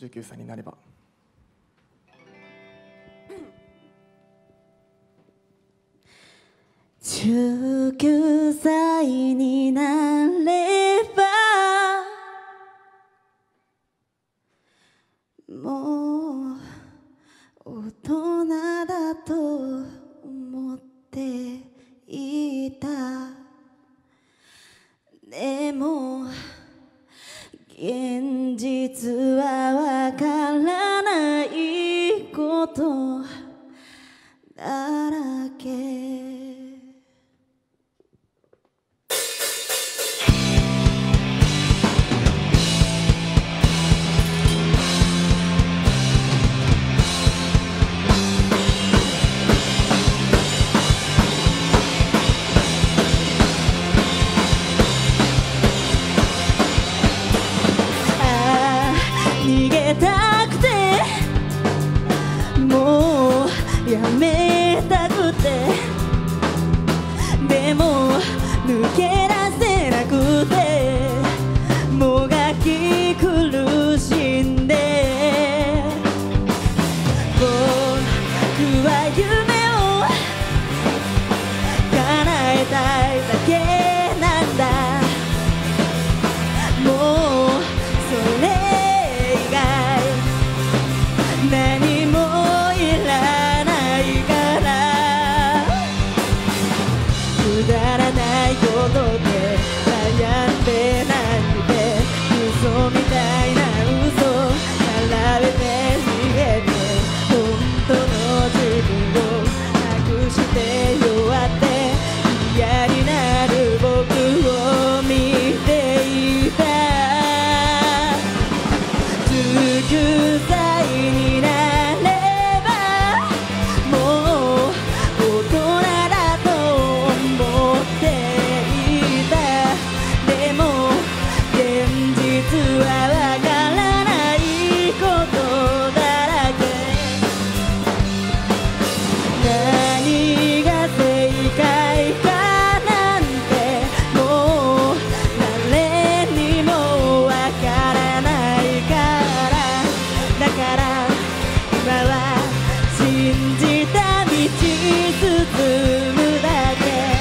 19歳になれば。 19歳になればもう大人だと思っていた。でも現実はわからないことだらけ。逃げたくてもうやめたくてでも抜け出せなくてもがき苦しんで僕は夢を叶えたいだけなんだ。もうそれ何もいらないからくだらないことで悩んでないで嘘みたいな嘘並べて逃げて本当の自分をなくして弱って嫌になる僕を見ていた。19歳になればもう大人だと思っていた。でも現実はわからないことだらけ。何が正解かなんてもう誰にもわからないから。だから今は信じた道進むだけ。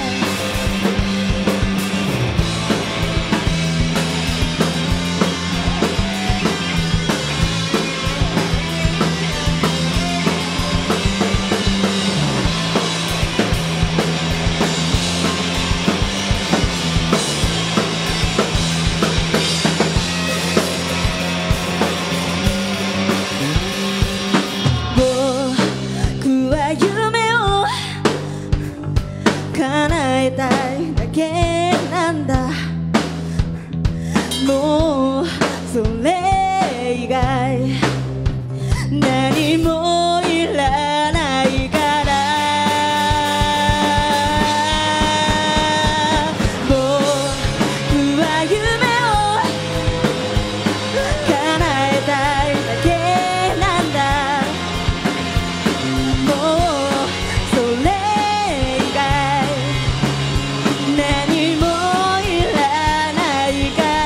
僕は夢を叶えたいだけなんだ。もうそれ以外何もいらないから。僕は夢を叶えたいだけなんだ。もうそれ以外何もいらないから。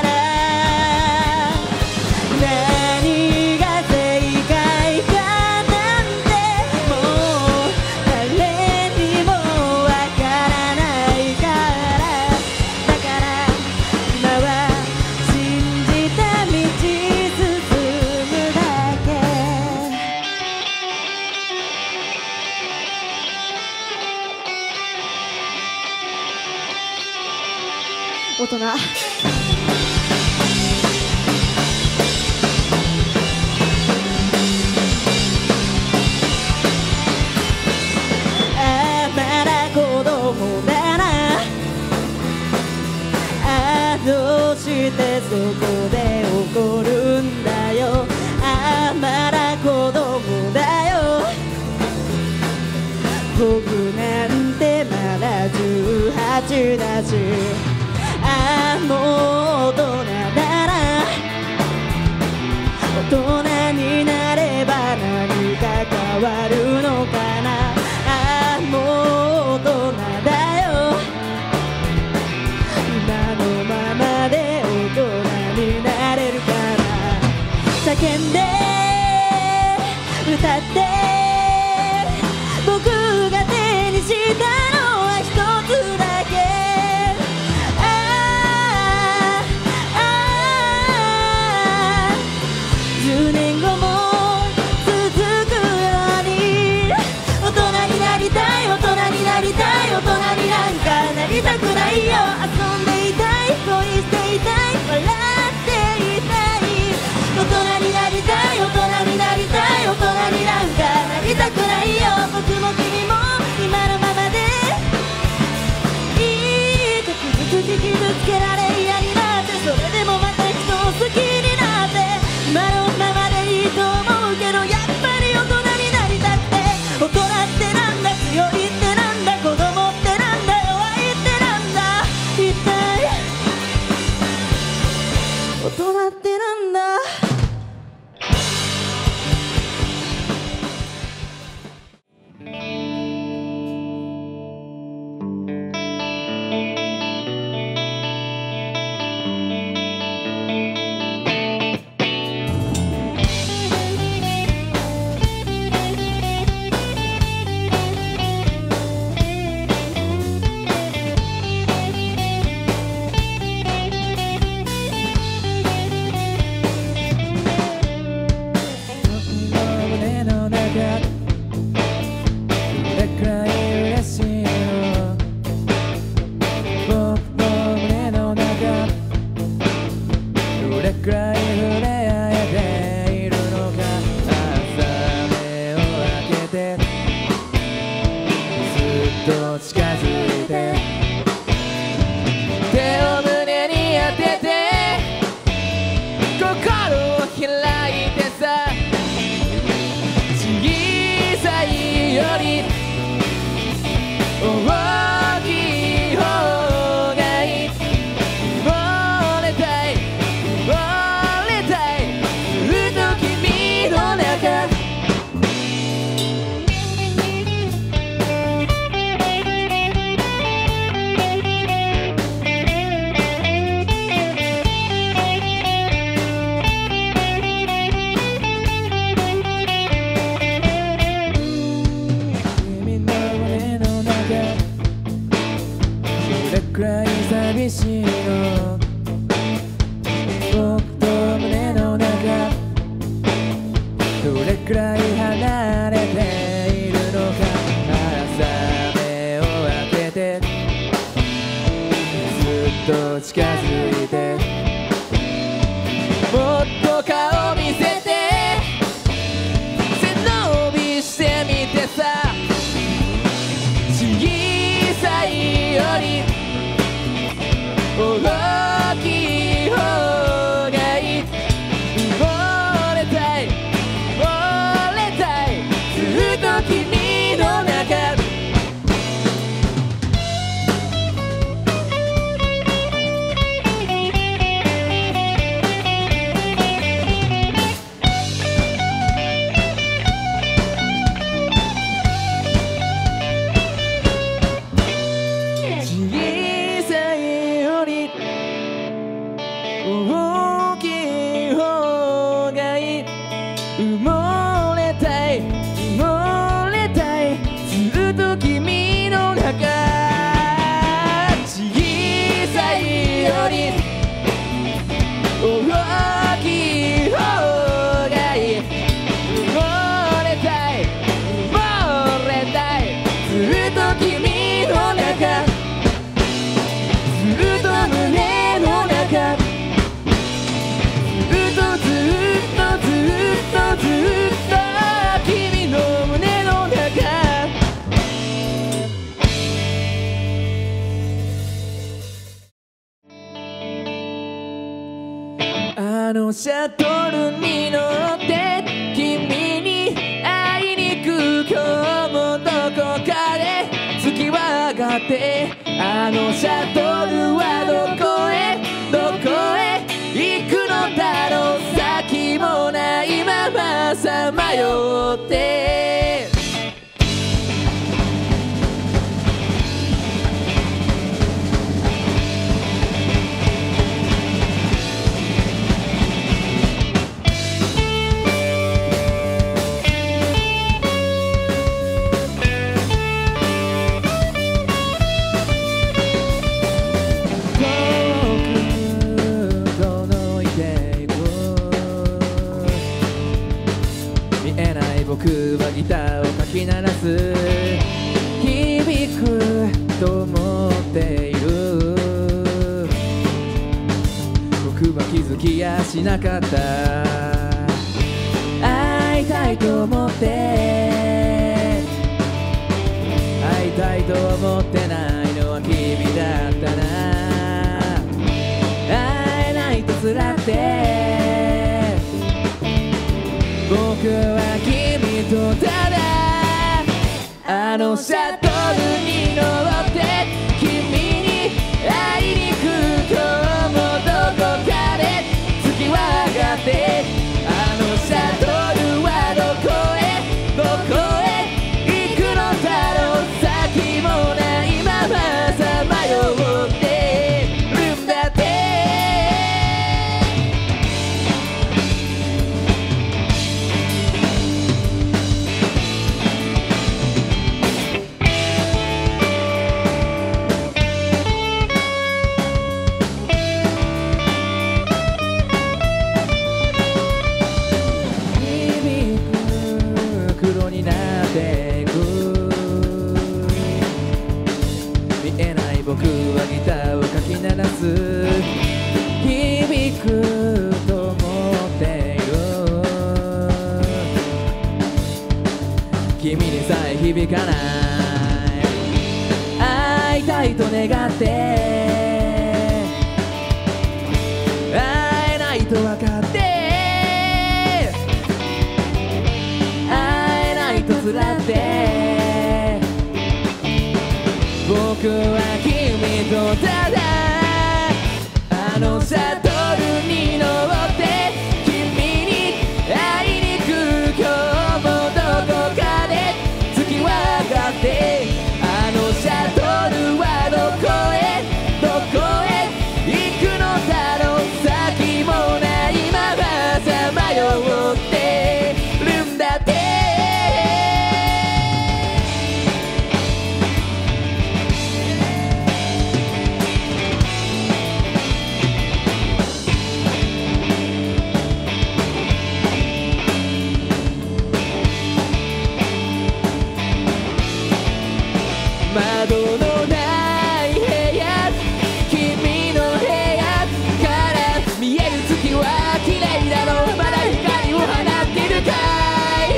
何が正解かなんてもう誰にもわからないから。だから今は信じた道進むだけ。大人まだ子供だな。どうしてそこで怒るんだよ。まだ子供だよ。僕なんてまだ18だし。もう大人だな。大人になれば何か変わるのかな。もう大人だよ。今のままで大人になれるかな。叫んでられ嫌になって、それでもまた人を好きになって、今のままでいいと思うけど、やっぱり大人になりたくて。大人ってなんだ、強いってなんだ、子供ってなんだ、弱いってなんだ、一体大人ってなんだ。 シャトルに乗って君に会いに行く、今日もどこかで月は上がって、あのシャトルはどこへ行くのだろう、先もないままさまよって僕はギターをかき鳴らす、響くと思っている、僕は気づきやしなかった、会いたいと思って会いたいと思ってないのは君だったな、 連って僕は君とただあのシャトルに乗って君に会いに行く今日もどこかで月は上がってあのシャトルはどこへ行くのだろう先もないままさまよってるんだって黒になっていく見えない僕はギターをかき鳴らす響くと思っている君にさえ響かない会いたいと願って会えないと分かってつらって僕は君とただあのシャトルに乗って君に会いに行く今日もどこかで月は上がってあのシャトルはどこへ行くのだろう先もないままさまよってるんだって窓のない部屋君の部屋から見える月は綺麗だろうまだ光を放ってるかい、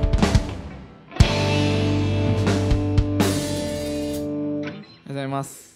ありがとうございます。